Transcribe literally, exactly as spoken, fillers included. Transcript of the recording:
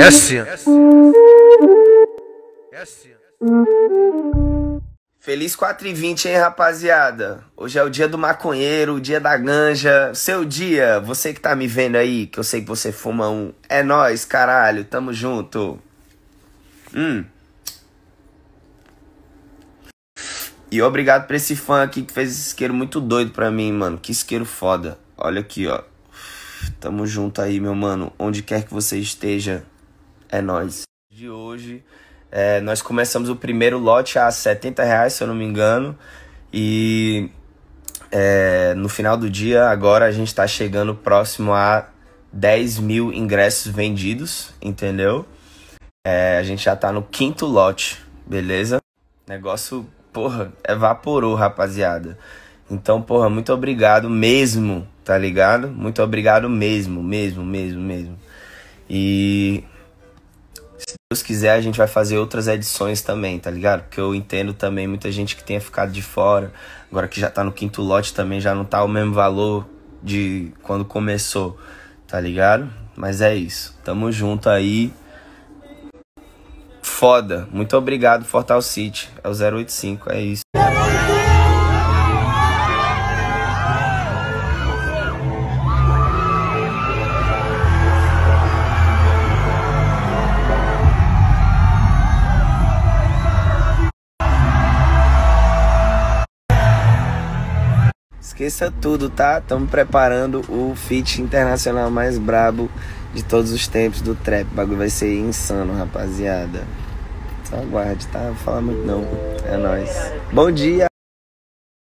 assim. É assim. Feliz quatro e vinte, hein, rapaziada? Hoje é o dia do maconheiro, o dia da ganja. Seu dia, você que tá me vendo aí, que eu sei que você fuma um. É nóis, caralho, tamo junto. Hum. E obrigado pra esse fã aqui que fez esse isqueiro muito doido pra mim, mano. Que isqueiro foda. Olha aqui, ó. Tamo junto aí, meu mano. Onde quer que você esteja, é nóis. De hoje, é, nós começamos o primeiro lote a setenta reais, se eu não me engano. E é, no final do dia, agora a gente tá chegando próximo a dez mil ingressos vendidos, entendeu? É, a gente já tá no quinto lote, beleza? Negócio, porra, evaporou, rapaziada. Então, porra, muito obrigado mesmo, tá ligado? Muito obrigado mesmo, mesmo, mesmo, mesmo. E se Deus quiser, a gente vai fazer outras edições também, tá ligado? Porque eu entendo também muita gente que tenha ficado de fora. Agora que já tá no quinto lote também, já não tá o mesmo valor de quando começou, tá ligado? Mas é isso, tamo junto aí. Foda, muito obrigado, Fortal City. É o zero oito cinco, é isso. Esqueça tudo, tá? Estamos preparando o feat internacional mais brabo de todos os tempos do trap. O bagulho vai ser insano, rapaziada. Só aguarde, tá? Não vou falar muito não. É nóis. Bom dia!